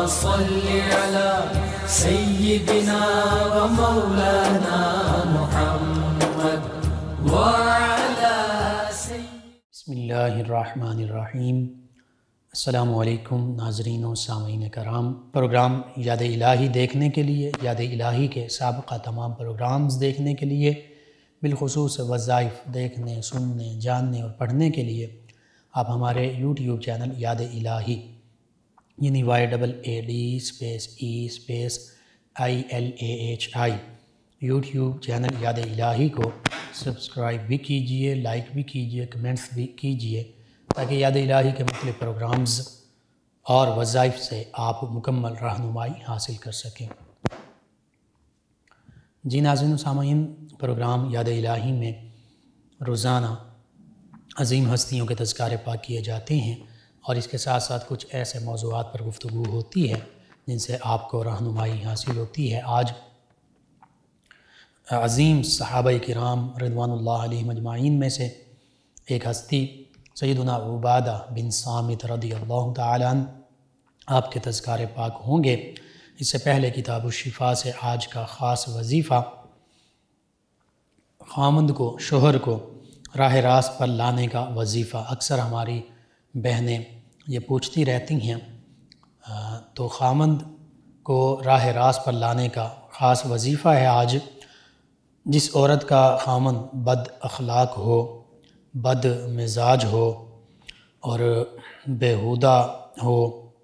صل على سيدنا ومولانا محمد وعلى بسم اللہ الرحمن الرحیم۔ السلام علیکم ناظرین و سامعین کرام۔ پروگرام یاد الہی دیکھنے کے لیے، یاد الہی کے سابقہ تمام پروگرامز دیکھنے کے لیے، بالخصوص وظائف دیکھنے، سننے، جاننے اور پڑھنے کے لیے آپ ہمارے یوٹیوب چینل یاد الہی یعنی YADDE_ILAHI یوٹیوب چینل یاد الہی کو سبسکرائب بھی کیجئے، لائک بھی کیجئے، کمنٹس بھی کیجئے تاکہ یاد الہی کے مختلف پروگرامز اور وظائف سے آپ مکمل رہنمائی حاصل کر سکیں۔ جی ناظرین و سامعین، پروگرام یاد الہی میں روزانہ عظیم ہستیوں کے تذکارے پاک کیے جاتے ہیں اور اس کے ساتھ ساتھ کچھ ایسے موضوعات پر گفتگو ہوتی ہے جن سے آپ کو رہنمائی حاصل ہوتی ہے۔ آج عظیم صحابہ کرام رضوان اللہ علیہم اجمعین میں سے ایک ہستی سیدنا عبادہ بن صامت رضی اللہ تعالیٰ عنہ آپ کے تذکارے پاک ہوں گے۔ اس سے پہلے کتاب الشفا سے آج کا خاص وظیفہ خامند کو، شوہر کو راہ راست پر لانے کا وظیفہ۔ اکثر ہماری بہنیں یہ پوچھتی رہتی ہیں، تو خامند کو راہ راست پر لانے کا خاص وظیفہ ہے آج۔ جس عورت کا خامند بد اخلاق ہو، بد مزاج ہو اور بیہودہ ہو،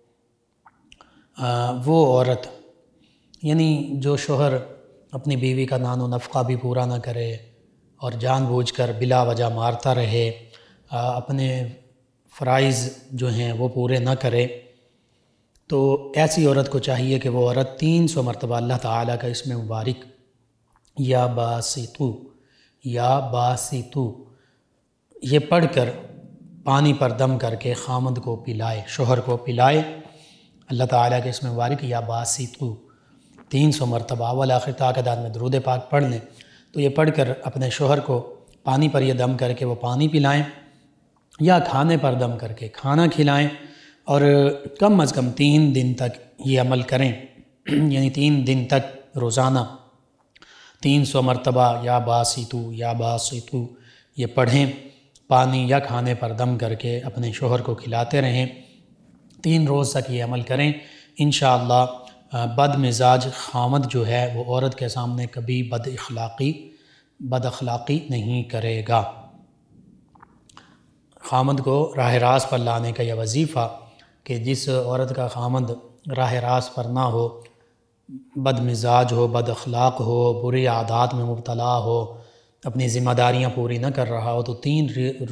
وہ عورت یعنی جو شوہر اپنی بیوی کا نان و نفقہ بھی پورا نہ کرے اور جان بوجھ کر بلا وجہ مارتا رہے، اپنے فرائض جو ہیں وہ پورے نہ کرے، تو ایسی عورت کو چاہیے کہ وہ عورت 300 مرتبہ اللہ تعالیٰ کا اسم مبارک یا باسطو یہ پڑھ کر پانی پر دم کر کے خامند کو پلائے، شوہر کو پلائے۔ اللہ تعالیٰ کے اسم مبارک یا باسطو 300 مرتبہ اول آخر تعداد میں درود پاک پڑھ لیں، تو یہ پڑھ کر اپنے شوہر کو پانی پر یہ دم کر کے وہ پانی پلائیں یا کھانے پر دم کر کے کھانا کھلائیں، اور کم از کم 3 دن تک یہ عمل کریں، یعنی 3 دن تک روزانہ 300 مرتبہ یا باسطو یہ پڑھیں، پانی یا کھانے پر دم کر کے اپنے شوہر کو کھلاتے رہیں، 3 روز تک یہ عمل کریں۔ انشاءاللہ بد مزاج خامد جو ہے وہ عورت کے سامنے کبھی بد اخلاقی نہیں کرے گا۔ خامد کو راہ راست پر لانے کا یہ وظیفہ کہ جس عورت کا خامد راہ راست پر نہ ہو، بد مزاج ہو، بد اخلاق ہو، بری عادات میں مبتلا ہو، اپنی ذمہ داریاں پوری نہ کر رہا ہو، تو 3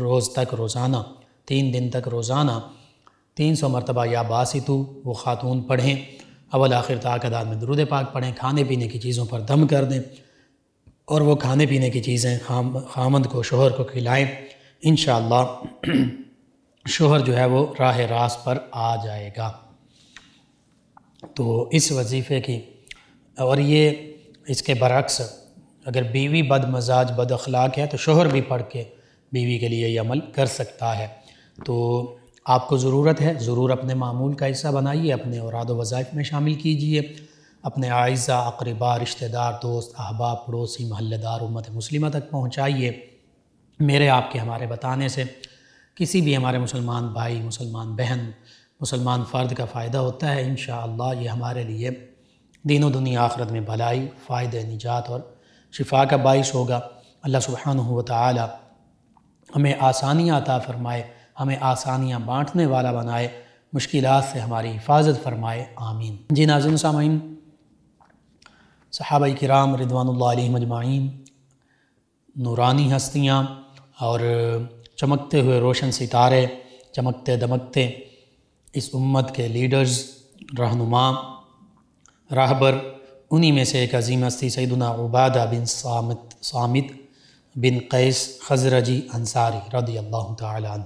دن تک روزانہ 300 مرتبہ یا باسطو وہ خاتون پڑھیں، اول آخر تعداد میں درود پاک پڑھیں، کھانے پینے کی چیزوں پر دم کر دیں اور وہ کھانے پینے کی چیزیں خامند کو، شوہر کو کھلائیں۔ انشاءاللہ شوہر جو ہے وہ راہ راست پر آ جائے گا۔ تو اس وظیفے کی، اور یہ اس کے برعکس اگر بیوی بد مزاج بد اخلاق ہے تو شوہر بھی پڑھ کے بیوی کے لیے یہ عمل کر سکتا ہے۔ تو آپ کو ضرورت ہے، ضرور اپنے معمول کا حصہ بنائیے، اپنے اوراد و وظائف میں شامل کیجئے، اپنے اعزہ، اقربا، رشتہ دار، دوست، احباب، پڑوسی، محلہ دار، امت مسلمہ تک پہنچائیے۔ میرے آپ کے ہمارے بتانے سے کسی بھی ہمارے مسلمان بھائی، مسلمان بہن، مسلمان فرد کا فائدہ ہوتا ہے۔ انشاءاللہ یہ ہمارے لیے دین و دنیا آخرت میں بھلائی، فائدہ، نجات اور شفا کا باعث ہوگا۔ اللہ سبحانہ و تعالی ہمیں آسانیاں عطا فرمائے، ہمیں آسانیاں بانٹنے والا بنائے، مشکلات سے ہماری حفاظت فرمائے، آمین۔ جی ناظرین سامعین، صحابہ کرام رضوان اللہ علیہم اجمعین نورانی ہستیاں اور چمکتے ہوئے روشن ستارے، چمکتے دمکتے اس امت کے لیڈرز، رہنما، راہبر، انہی میں سے ایک عظیم ہستی سیدنا عبادہ بن صامت بن قیس خزرجی انصاری رضی اللہ تعالی عنہ۔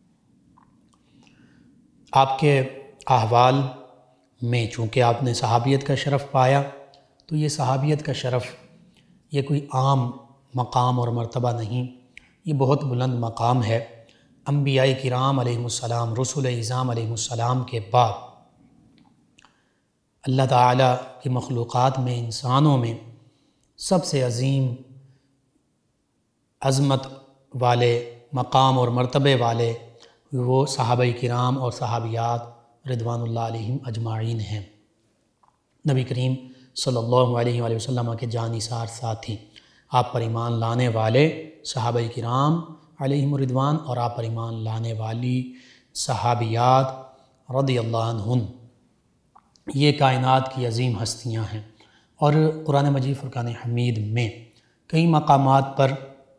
آپ کے احوال میں چونکہ آپ نے صحابیت کا شرف پایا، تو یہ صحابیت کا شرف یہ کوئی عام مقام اور مرتبہ نہیں، یہ بہت بلند مقام ہے۔ انبیاء کرام علیہ السلام، رسول اعظام علیہ السلام کے بعد اللہ تعالیٰ کی مخلوقات میں، انسانوں میں سب سے عظیم عظمت والے، مقام اور مرتبے والے وہ صحابہ کرام اور صحابیات رضوان اللہ علیہم اجمعین ہیں۔ نبی کریم صلی اللہ علیہ وآلہ وسلم کے جانثار ساتھی، آپ پر ایمان لانے والے صحابہ کرام علیہم رضوان اور آپ پر ایمان لانے والی صحابیات رضی اللہ عنہن، یہ کائنات کی عظیم ہستیاں ہیں۔ اور قرآن مجید فرقان حمید میں کئی مقامات پر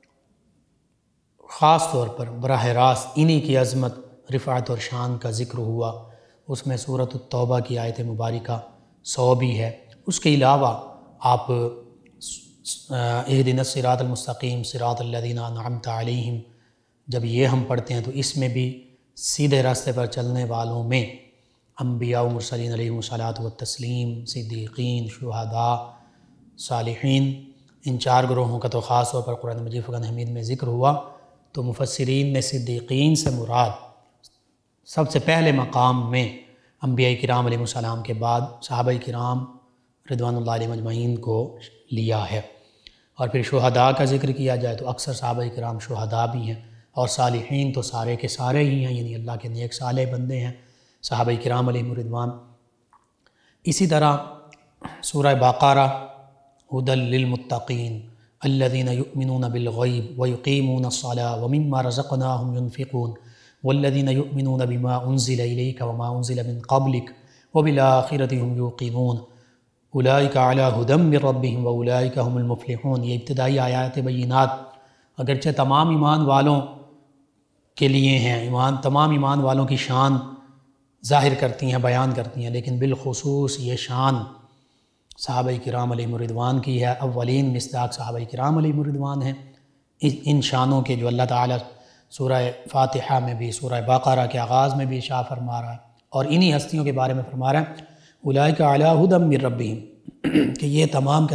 خاص طور پر براہ راست انہی کی عظمت، رفعت اور شان کا ذکر ہوا۔ اس میں سورۃ التوبہ کی آیت مبارکہ 100 بھی ہے۔ اس کے علاوہ آپ اہدنا الصراط المستقیم صراط الذین انعمت علیہم جب یہ ہم پڑھتے ہیں تو اس میں بھی سیدھے راستے پر چلنے والوں میں انبیاء و مرسلین علیہم الصلاۃ والتسلیم، صدیقین، شہداء، صالحین، ان 4 گروہوں کا تو خاص طور پر قرآن مجید فرقان حمید میں ذکر ہوا۔ تو مفسرین نے صدیقین سے مراد سب سے پہلے مقام میں انبیاء کرام علیہ السلام کے بعد صحابہ کرام رضوان اللہ علیہم اجمعین کو لیا ہے۔ اور پھر شہداء کا ذکر کیا جائے تو اکثر صحابہ کرام شہداء بھی ہیں، اور صالحین تو سارے کے سارے ہی ہیں، یعنی اللہ کے نیک صالح بندے ہیں صحابہ کرام علیہم رضوان۔ اسی طرح سورہ بقرہ ھدی للمتقین الذین یؤمنون بالغیب ویقیمون الصلاۃ ومما رزقناہم ینفقون والذین یؤمنون بما انزل الیک وما انزل من قبلک وبالآخرۃ ھم یوقنون اولئک علی ھدی من ربہم واولئک ھم المفلحون۔ یہ ابتدائی آیات بینات اگرچہ تمام ایمان والوں کے لیے ہیں، تمام ایمان والوں کی شان ظاہر کرتی ہیں، بیان کرتی ہیں، لیکن بالخصوص یہ شان صحابہ کرام علیہم رضوان کی ہے۔ اولین مصداق صحابہ کرام علیہم رضوان ہیں۔ ان شانوں کے جو اللہ تعالیٰ سورہ فاتحہ میں بھی، سورہ بقرہ کے آغاز میں بھی ارشاد فرما رہا ہے، اور انہی ہستیوں کے بارے میں فرما رہا ہے اولئک علی ھدی من ربہم، کہ یہ تمام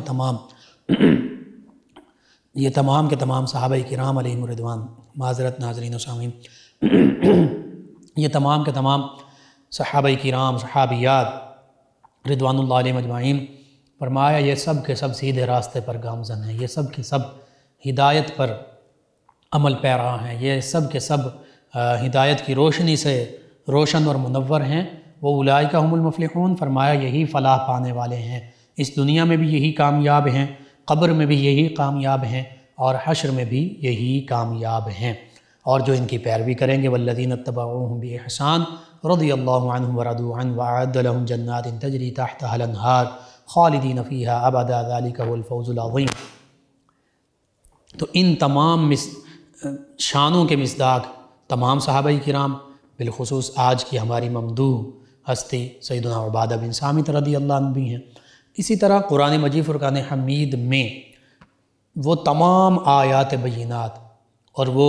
کے تمام صحابہ کرام علیہم رضوان، معذرت ناظرین و سامعین، یہ تمام کے تمام صحابہ کرام، صحابیات رضوان اللہ علیہم اجمعین، فرمایا یہ سب کے سب سیدھے راستے پر گامزن ہیں، یہ سب کے سب ہدایت پر عمل پیرا ہیں، یہ سب کے سب ہدایت کی روشنی سے روشن اور منور ہیں۔ وہ اولئک ھم المفلحون، فرمایا یہی فلاح پانے والے ہیں، اس دنیا میں بھی یہی کامیاب ہیں، قبر میں بھی یہی کامیاب ہیں، اور حشر میں بھی یہی کامیاب ہیں۔ اور جو ان کی پیروی کریں گے والذین اتبعوہم بإحسان رضی اللہ عنہم ورضوا عنہ وأعد لهم جنات تجری تحتها الانہار خالدین فیہا ابدا ذلک هو الفوز العظیم۔ تو ان تمام شانوں کے مصداق تمام صحابہ کرام، بالخصوص آج کی ہماری ممدوح ہستی سیدنا عبادہ بن صامت رضی اللہ عنہ بھی ہیں۔ اسی طرح قرآن مجید فرقان حمید میں وہ تمام آیات بینات، اور وہ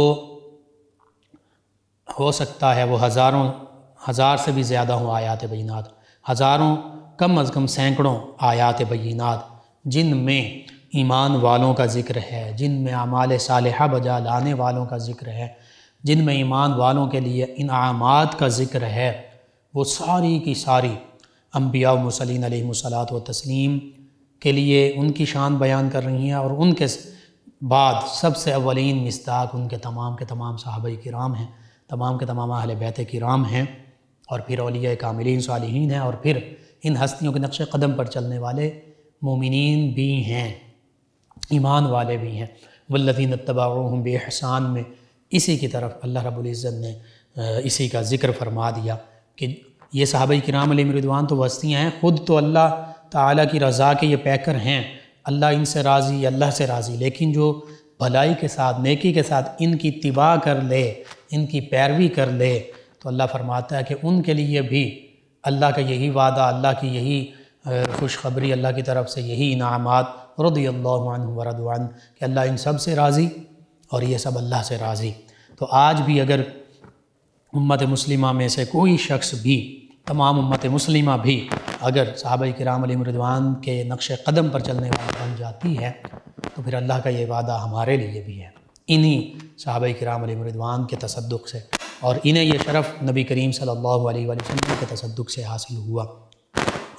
ہو سکتا ہے وہ ہزار سے بھی زیادہ ہوں آیات بینات، ہزاروں، کم از کم سینکڑوں آیات بینات، جن میں ایمان والوں کا ذکر ہے، جن میں اعمال صالحہ بجا لانے والوں کا ذکر ہے، جن میں ایمان والوں کے لیے انعامات کا ذکر ہے، وہ ساری کی ساری انبیاء و مرسلین علیہم الصلاۃ والتسلیم کے لیے ان کی شان بیان کر رہی ہیں، اور ان کے بعد سب سے اولین مصداق ان کے تمام صحابہ کرام ہیں، تمام کے تمام اہل بیت کرام ہیں، اور پھر اولیاء کاملین صالحین ہیں، اور پھر ان ہستیوں کے نقش قدم پر چلنے والے مومنین بھی ہیں، ایمان والے بھی ہیں۔ والذین اتبعوہم بإحسان میں اسی کی طرف اللہ رب العزت نے اسی کا ذکر فرما دیا کہ یہ صحابہ کرام علیہم رضوان تو وہ ہستیاں ہیں، خود تو اللہ تعالیٰ کی رضا کے یہ پیکر ہیں، اللہ ان سے راضی، اللہ سے راضی، لیکن جو بھلائی کے ساتھ، نیکی کے ساتھ ان کی اتباع کر لے، ان کی پیروی کر لے، تو اللہ فرماتا ہے کہ ان کے لیے بھی اللہ کا یہی وعدہ، اللہ کی یہی خوشخبری، اللہ کی طرف سے یہی انعامات، رضی اللہ عنہ ورضوا عنہ، کہ اللہ ان سب سے راضی اور یہ سب اللہ سے راضی۔ تو آج بھی اگر امت مسلمہ میں سے کوئی شخص بھی، تمام امت مسلمہ بھی اگر صحابہ کرام علیہم رضوان کے نقش قدم پر چلنے والا بن جاتی ہے، تو پھر اللہ کا یہ وعدہ ہمارے لیے بھی ہے، انہی صحابہ کرام علیہم رضوان کے تصدق سے، اور انہیں یہ شرف نبی کریم صلی اللہ علیہ وآلہ وسلم کے تصدق سے حاصل ہوا۔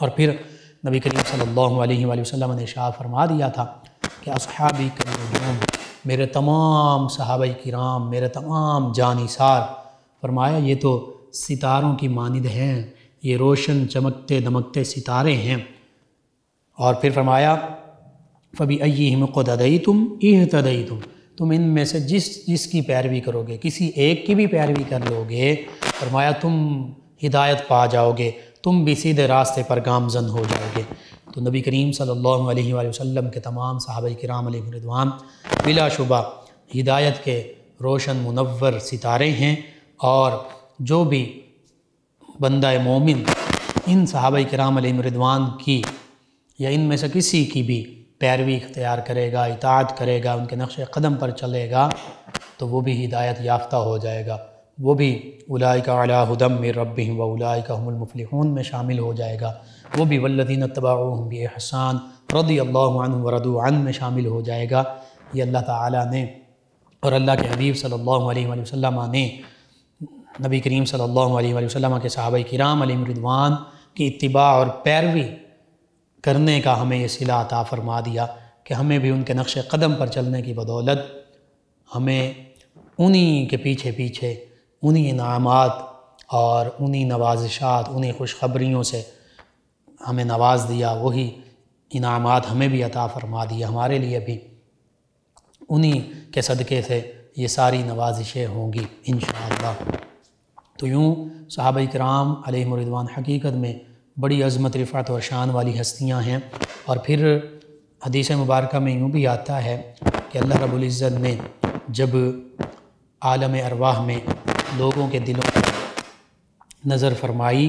اور پھر نبی کریم صلی اللہ علیہ وآلہ وسلم نے ارشاد فرما دیا تھا کہ اصحابی کالنجوم، میرے تمام صحابہ کرام، میرے تمام جانثار، فرمایا یہ تو ستاروں کی مانند ہیں، یہ روشن چمکتے دمکتے ستارے ہیں۔ اور پھر فرمایا فَبِأَيِّهِمْ اقْتَدَيْتُمْ اهْتَدَيْتُمْ، تم ان میں سے جس کی پیروی کرو گے، کسی ایک کی بھی پیروی کر لو گے، فرمایا تم ہدایت پا جاؤ گے، تم بھی سیدھے راستے پر گامزن ہو جاؤ گے۔ تو نبی کریم صلی اللہ علیہ وآلہ وسلم کے تمام صحابہ کرام علیہ رضوان بلا شبہ ہدایت کے روشن منور ستارے ہیں، اور جو بھی بندہ مومن ان صحابہ کرام علیہ رضوان کی یا ان میں سے کسی کی بھی پیروی اختیار کرے گا، اطاعت کرے گا، ان کے نقش قدم پر چلے گا، تو وہ بھی ہدایت یافتہ ہو جائے گا، وہ بھی اولئک علی ھدی من ربہم واولئک ھم المفلحون میں شامل ہو جائے گا، وہ بھی والذین اتبعوہم بإحسان رضی اللہ عنہم ورضوا عنہ میں شامل ہو جائے گا۔ یہ اللہ تعالیٰ نے اور اللہ کے حبیب صلی اللہ علیہ وآلہ وسلم نے نبی کریم صلی اللہ علیہ وآلہ وسلم کے صحابہ کرام علیہ رضوان کی اتباع اور پیروی کرنے کا ہمیں یہ صلہ عطا فرما دیا کہ ہمیں بھی ان کے نقش قدم پر چلنے کی بدولت ہمیں انہی کے پیچھے پیچھے انہی انعامات اور انہی نوازشات، انہی خوشخبریوں سے ہمیں نواز دیا، وہی انعامات ہمیں بھی عطا فرما دیا، ہمارے لیے بھی انہی کے صدقے سے یہ ساری نوازشیں ہوں گی انشاءاللہ۔ تو یوں صحابہ کرام علیہم رضوان حقیقت میں بڑی عظمت، رفعت اور شان والی ہستیاں ہیں۔ اور پھر حدیث مبارکہ میں یوں بھی آتا ہے کہ اللہ رب العزت نے جب عالم ارواح میں لوگوں کے دلوں پر نظر فرمائی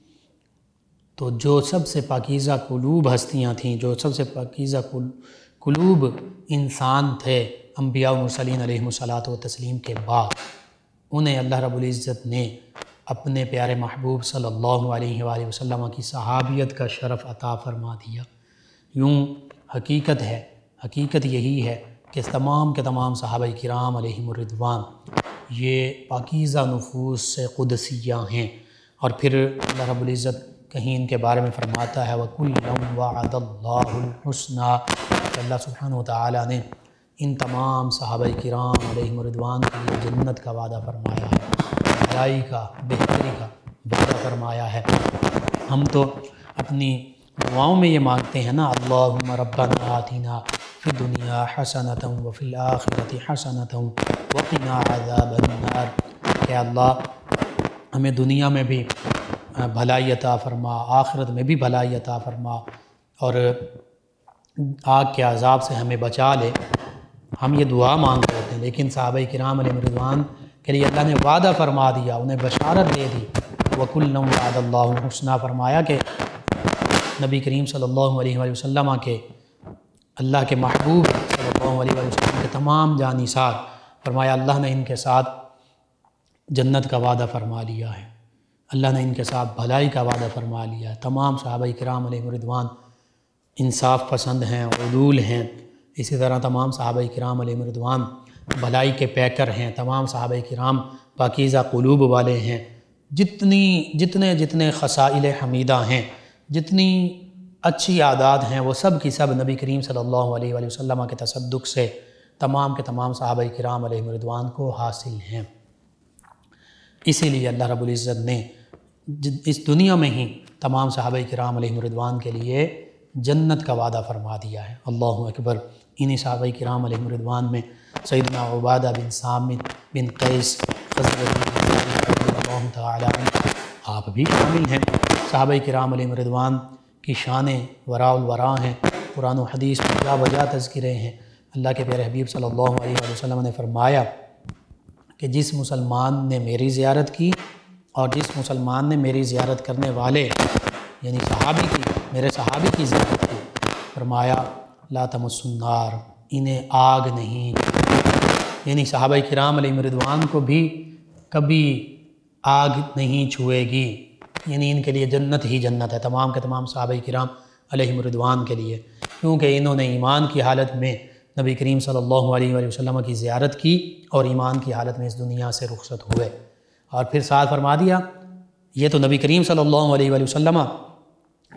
تو جو سب سے پاکیزہ قلوب ہستیاں تھیں، جو سب سے پاکیزہ قلوب انسان تھے انبیاء و مرسلین علیہم الصلاۃ و تسلیم کے بعد، انہیں اللہ رب العزت نے اپنے پیارے محبوب صلی اللہ علیہ وآلہ وسلم کی صحابیت کا شرف عطا فرما دیا۔ یوں حقیقت یہی ہے کہ تمام کے تمام صحابہ کرام علیہم الرضوان یہ پاکیزہ نفوس سے قدسیہ ہیں۔ اور پھر اللہ رب العزت کہیں ان کے بارے میں فرماتا ہے وَكُلًّا وَعَدَ اللَّهُ الْحُسْنَى، کہ اللہ سبحانہ وتعالیٰ نے ان تمام صحابہ کرام علیہم الرضوان کے لیے جنت کا وعدہ فرمایا ہے، بھلائی کا، بہتری کا وعدہ فرمایا ہے۔ ہم تو اپنی دعاؤں میں یہ مانگتے ہیں نا، اللہم ربنا آتنا فی الدنیا حسنۃ وفی الآخرۃ حسنۃ وقنا عذاب النار، کہ اللہ ہمیں دنیا میں بھی بھلائی عطا فرما، آخرت میں بھی بھلائی عطا فرما، اور آگ کے عذاب سے ہمیں بچا لے۔ ہم یہ دعا مانگتے ہوتے ہیں، لیکن صحابہ کرام علیہ رضوان کے لیے اللہ نے وعدہ فرما دیا، انہیں بشارت دے دی، وَكُلًّا وَعَدَ اللَّهُ الْحُسْنَى، فرمایا کہ نبی کریم صلی اللہ علیہ وآلہ وسلم کے اللہ کے محبوب صلی اللہ علیہ وآلہ وسلم کے تمام جانثار، فرمایا اللہ نے ان کے ساتھ جنت کا وعدہ فرما لیا ہے، اللہ نے ان کے ساتھ بھلائی کا وعدہ فرما لیا ہے۔ تمام صحابہ کرام علیہ رضوان انصاف پسند ہیں، عدول ہیں، اسی طرح تمام صحابہ کرام علیہ رضوان بھلائی کے پیکر ہیں، تمام صحابہ کرام پاکیزہ قلوب والے ہیں۔ جتنے خصائل حمیدہ ہیں، جتنی اچھی عادات ہیں، وہ سب کی سب نبی کریم صلی اللہ علیہ وآلہ وسلم کے تصدق سے تمام کے تمام صحابہ کرام علیہ رضوان کو حاصل ہیں۔ اسی لیے اللہ رب العزت نے اس دنیا میں ہی تمام صحابہ کرام علیہ رضوان کے لیے جنت کا وعدہ فرما دیا ہے۔ اللہ اکبر۔ انہی صحابہ کرام علیہ رضوان میں سیدنا عبادہ بن صامت بن قیس رضی اللہ تعالی عنہ آپ بھی شامل ہیں۔ صحابہ کرام علیہ رضوان کی شانیں وراء الورا ہیں، قرآن و حدیث میں جا بجا تذکرے ہیں۔ اللہ کے پیارے حبیب صلی اللہ علیہ وسلم نے فرمایا کہ جس مسلمان نے میری زیارت کی اور جس مسلمان نے میری زیارت کرنے والے یعنی صحابی کی، میرے صحابی کی زیارت کی، فرمایا لا تمس النار، انہیں آگ نہیں، یعنی صحابہ کرام علیہ رضوان کو بھی کبھی آگ نہیں چھوئے گی، یعنی ان کے لیے جنت ہی جنت ہے، تمام کے تمام صحابہ کرام علیہ رضوان کے لیے، کیونکہ انہوں نے ایمان کی حالت میں نبی کریم صلی اللہ علیہ وآلہ وسلم کی زیارت کی اور ایمان کی حالت میں اس دنیا سے رخصت ہوئے۔ اور پھر ساتھ فرما دیا یہ تو نبی کریم صلی اللہ علیہ وآلہ وسلم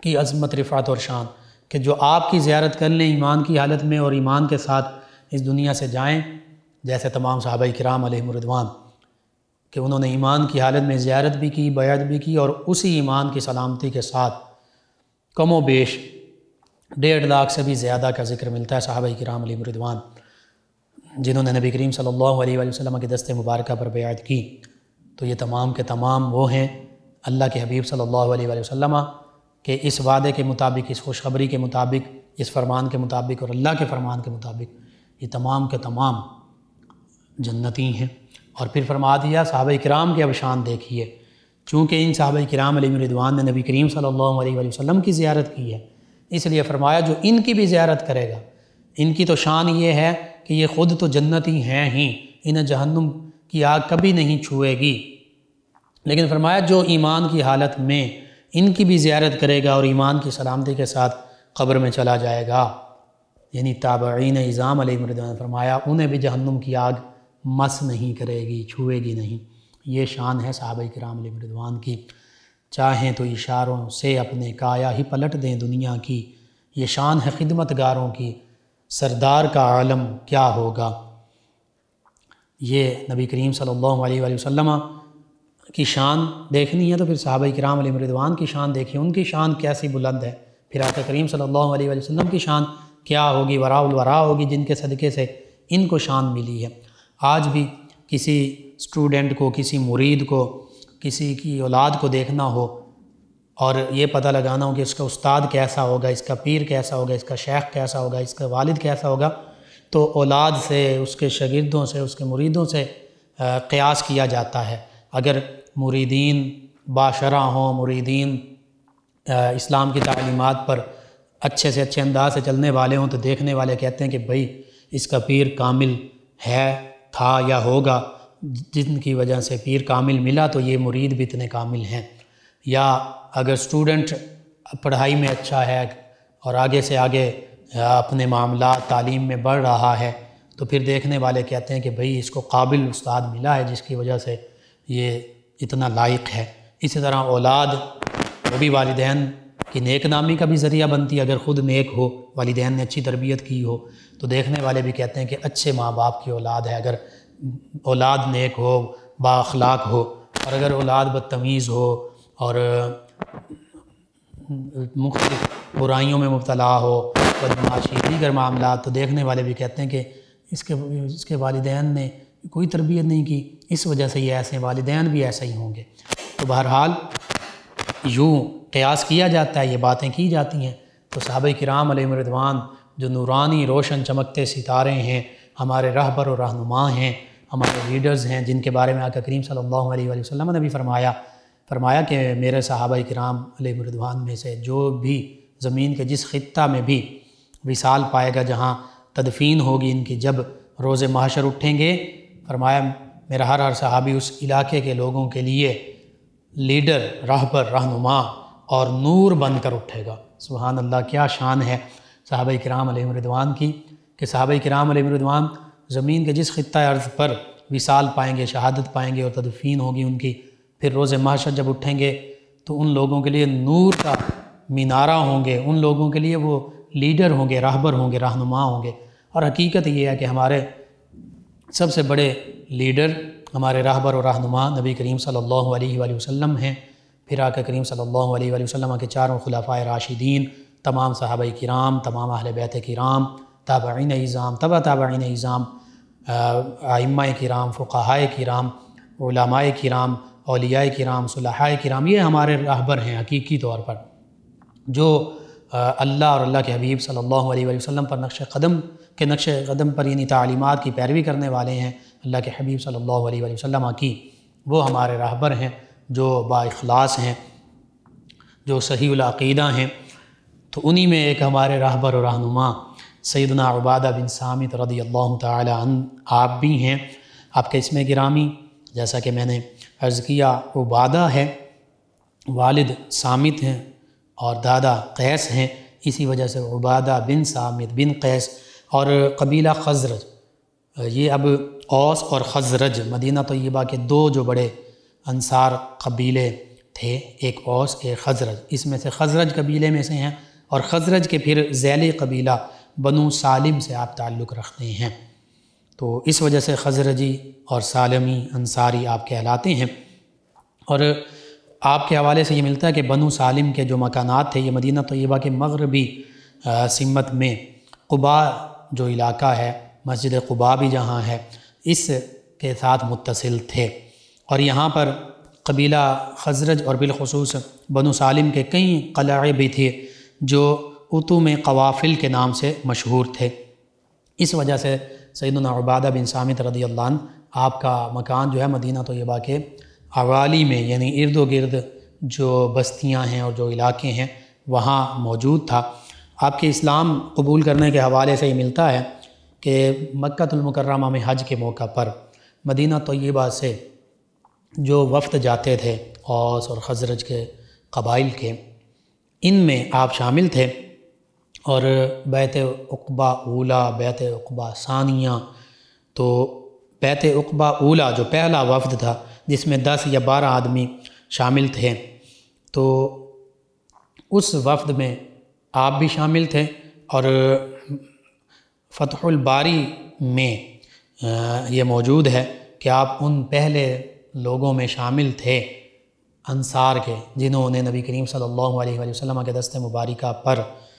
کی عظمت، رفعت اور شان، کہ جو آپ کی زیارت کر لیں ایمان کی حالت میں اور ایمان کے ساتھ اس دنیا سے جائیں، جیسے تمام صحابہ کرام علیہم الرضوان کہ انہوں نے ایمان کی حالت میں زیارت بھی کی، بیعت بھی کی، اور اسی ایمان کی سلامتی کے ساتھ کم و بیش 1.5 لاکھ سے بھی زیادہ کا ذکر ملتا ہے صحابہ کرام علیہم الرضوان جنہوں نے نبی کریم صلی اللہ علیہ وآلہ وسلم کے دست مبارکہ پر بیعت کی۔ تو یہ تمام کے تمام وہ ہیں اللہ کے حبیب صلی اللہ علیہ وآلہ وسلم کہ اس وعدے کے مطابق، اس خوشخبری کے مطابق، اس فرمان کے مطابق اور اللہ کے فرمان کے مطابق یہ تمام کے تمام جنتی ہیں۔ اور پھر فرما دیا صحابہ کرام کی اب شان دیکھیے، چونکہ ان صحابہ کرام علیہ الرضوان نے نبی کریم صلی اللہ علیہ وآلہ وسلم کی زیارت کی ہے، اس لیے فرمایا جو ان کی بھی زیارت کرے گا، ان کی تو شان یہ ہے کہ یہ خود تو جنتی ہیں ہی، انہیں جہنم کی آگ کبھی نہیں چھوئے گی، لیکن فرمایا جو ایمان کی حالت میں ان کی بھی زیارت کرے گا اور ایمان کی سلامتی کے ساتھ قبر میں چلا جائے گا، یعنی تابعین اعظام علیہ الرضوان نے فرمایا انہیں بھی جہنم کی آگ مس نہیں کرے گی، چھوئے گی نہیں۔ یہ شان ہے صحابہ کرام علیہ الرضوان کی، چاہیں تو اشاروں سے اپنے کایا ہی پلٹ دیں دنیا کی، یہ شان ہے خدمت گاروں کی، سردار کا عالم کیا ہوگا۔ یہ نبی کریم صلی اللہ علیہ وآلہ وسلم کی شان دیکھنی ہے تو پھر صحابہ کرام علیہ الرضوان کی شان دیکھیں، ان کی شان کیسی بلند ہے، پھر آقا کریم صلی اللہ علیہ وآلہ وسلم کی شان کیا ہوگی، وراء الورا ہوگی، جن کے صدقے سے ان کو شان ملی ہے۔ آج بھی کسی اسٹوڈنٹ کو، کسی مرید کو، کسی کی اولاد کو دیکھنا ہو اور یہ پتہ لگانا ہو کہ اس کا استاد کیسا ہوگا، اس کا پیر کیسا ہوگا، اس کا شیخ کیسا ہوگا، اس کا والد کیسا ہوگا، تو اولاد سے، اس کے شاگردوں سے، اس کے مریدوں سے قیاس کیا جاتا ہے۔ اگر مریدین باشرع ہوں، مریدین اسلام کی تعلیمات پر اچھے سے اچھے انداز سے چلنے والے ہوں تو دیکھنے والے کہتے ہیں کہ بھئی اس کا پیر کامل ہے، تھا یا ہوگا، جن کی وجہ سے پیر کامل ملا تو یہ مرید بھی اتنے کامل ہیں۔ یا اگر اسٹوڈنٹ پڑھائی میں اچھا ہے اور آگے سے آگے اپنے معاملات تعلیم میں بڑھ رہا ہے تو پھر دیکھنے والے کہتے ہیں کہ بھئی اس کو قابل استاد ملا ہے جس کی وجہ سے یہ اتنا لائق ہے۔ اسی طرح اولاد وہ بھی والدین کی نیک نامی کا بھی ذریعہ بنتی ہے، اگر خود نیک ہو، والدین نے اچھی تربیت کی ہو تو دیکھنے والے بھی کہتے ہیں کہ اچھے ماں باپ کی اولاد ہے۔ اگر اولاد نیک ہو، با اخلاق ہو، اور اگر اولاد بدتمیز ہو اور مختلف برائیوں میں مبتلا ہو، بدمعاشی، دیگر معاملات، تو دیکھنے والے بھی کہتے ہیں کہ اس کے والدین نے کوئی تربیت نہیں کی، اس وجہ سے یہ ایسے، والدین بھی ایسے ہی ہوں گے۔ تو بہرحال یوں قیاس کیا جاتا ہے، یہ باتیں کی جاتی ہیں۔ تو صحابہ کرام علیہ الرضوان جو نورانی روشن چمکتے ستارے ہیں، ہمارے رہبر و رہنما ہیں، ہمارے لیڈرز ہیں، جن کے بارے میں آقا کریم صلی اللہ علیہ وآلہ وسلم نے بھی فرمایا کہ میرے صحابہ کرام علیہ الرضوان میں سے جو بھی زمین کے جس خطہ میں بھی وصال پائے گا، جہاں تدفین ہوگی ان کی، جب روز محشر اٹھیں گے، فرمایا میرا ہر صحابی اس علاقے کے لوگوں کے لیے لیڈر، رہبر، رہنما اور نور بن کر اٹھے گا۔ سبحان اللہ، کیا شان ہے صحابہ کرام علیہ الرضوان کی کہ صحابہ کرام علیہ الرضوان زمین کے جس خطہ ارض پر وصال پائیں گے، شہادت پائیں گے اور تدفین ہوگی ان کی، پھر روز محشر جب اٹھیں گے تو ان لوگوں کے لیے نور کا مینارہ ہوں گے، ان لوگوں کے لیے وہ لیڈر ہوں گے، رہبر ہوں گے، رہنما ہوں گے۔ اور حقیقت یہ ہے کہ ہمارے سب سے بڑے لیڈر، ہمارے رہبر و رہنما نبی کریم صلی اللہ علیہ وآلہ وسلم ہیں، پھر آقا کریم صلی اللہ علیہ وآلہ وسلم کے چاروں خلفائے راشدین، تمام صحابہ کرام، تمام اہل بیت کرام، تابعین اعظام، تبع تابعین اعظام، ائمہ کرام، فقہاء کرام، علماء کرام، اولیاء کرام، صلحاء کرام، یہ ہمارے رہبر ہیں حقیقی طور پر، جو اللہ اور اللہ کے حبیب صلی اللہ علیہ وآلہ وسلم پر نقش قدم پر یعنی تعلیمات کی پیروی کرنے والے ہیں، اللہ کے حبیب صلی اللہ علیہ وآلہ وسلم کی، وہ ہمارے رہبر ہیں، جو با اخلاص ہیں، جو صحیح العقیدہ ہیں۔ تو انہی میں ایک ہمارے رہبر و رہنما سیدنا عبادہ بن صامت رضی اللہ تعالی عنہ آپ بھی ہیں۔ آپ کے اسم گرامی جیسا کہ میں نے عرض کیا عبادہ ہے، والد صامت ہیں اور دادا قیس ہیں، اسی وجہ سے عبادہ بن صامت بن قیس، اور قبیلہ خزرج، یہ اب اوس اور خزرج مدینہ طیبہ کے دو جو بڑے انصار قبیلے تھے، ایک اوس ایک خزرج، اس میں سے خزرج قبیلے میں سے ہیں، اور خزرج کے پھر ذیلی قبیلہ بنو سالم سے آپ تعلق رکھتے ہیں، تو اس وجہ سے خزرجی اور سالمی انصاری آپ کہلاتے ہیں۔ اور آپ کے حوالے سے یہ ملتا ہے کہ بنو سالم کے جو مکانات تھے یہ مدینہ طیبہ کے مغربی سمت میں قباء جو علاقہ ہے، مسجد قباء بھی جہاں ہے، اس کے ساتھ متصل تھے، اور یہاں پر قبیلہ خزرج اور بالخصوص بنو سالم کے کئی قلعے بھی تھے جو اتوم قوافل کے نام سے مشہور تھے۔ اس وجہ سے سیدنا عبادہ بن صامت رضی اللہ عنہ آپ کا مکان جو ہے مدینہ طیبہ کے حوالی میں، یعنی ارد و گرد جو بستیاں ہیں اور جو علاقے ہیں وہاں موجود تھا۔ آپ کے اسلام قبول کرنے کے حوالے سے یہ ملتا ہے کہ مکہ المکرمہ میں حج کے موقع پر مدینہ طیبہ سے جو وفد جاتے تھے اوس اور خزرج کے قبائل کے، ان میں آپ شامل تھے، اور بیعت عقبہ اولیٰ، بیعت عقبہ ثانیہ، تو بیعت عقبہ اولیٰ جو پہلا وفد تھا جس میں 10 یا 12 آدمی شامل تھے، تو اس وفد میں آپ بھی شامل تھے، اور فتح الباری میں یہ موجود ہے کہ آپ ان پہلے لوگوں میں شامل تھے انصار کے جنہوں نے نبی کریم صلی اللہ علیہ وآلہ وسلم کے دست مبارکہ پر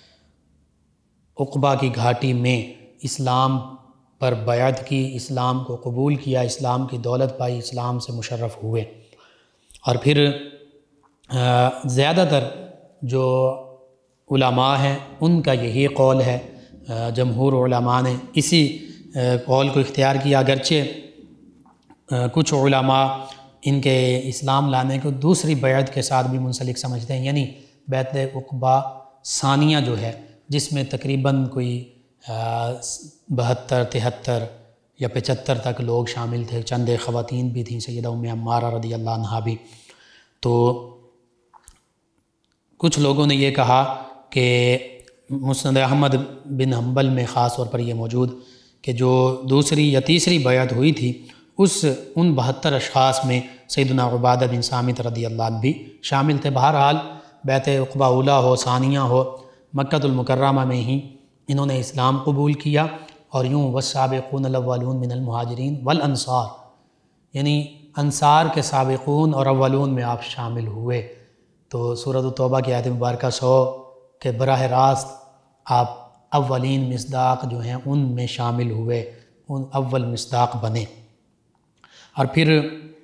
عقبہ کی گھاٹی میں اسلام پر بیعت کی، اسلام کو قبول کیا، اسلام کی دولت پائی، اسلام سے مشرف ہوئے۔ اور پھر زیادہ تر جو علماء ہیں ان کا یہی قول ہے، جمہور علماء نے اسی قول کو اختیار کیا، اگرچہ کچھ علماء ان کے اسلام لانے کو دوسری بیعت کے ساتھ بھی منسلک سمجھتے ہیں، یعنی بیعت عقبہ ثانیہ جو ہے جس میں تقریباً کوئی 72 73 یا 75 تک لوگ شامل تھے، چند خواتین بھی تھیں، سیدہ ام عمارہ رضی اللہ عنہا بھی۔ تو کچھ لوگوں نے یہ کہا کہ مسند احمد بن حنبل میں خاص طور پر یہ موجود کہ جو دوسری یا تیسری بیعت ہوئی تھی ان 72 اشخاص میں سیدنا عبادہ بن صامت رضی اللہ عنہ بھی شامل تھے۔ بہرحال بیعت عقبہ اولیٰ ہو ثانیہ ہو، مکہ المکرمہ میں ہی انہوں نے اسلام قبول کیا، اور یوں والسابقون الاولون من المہاجرین والانصار، یعنی انصار کے سابقون اور اولون میں آپ شامل ہوئے۔ تو سورۃ التوبہ کی آیت مبارکہ 100 کے براہ راست آپ اولین مصداق جو ہیں ان میں شامل ہوئے، ان اول مصداق بنے۔ اور پھر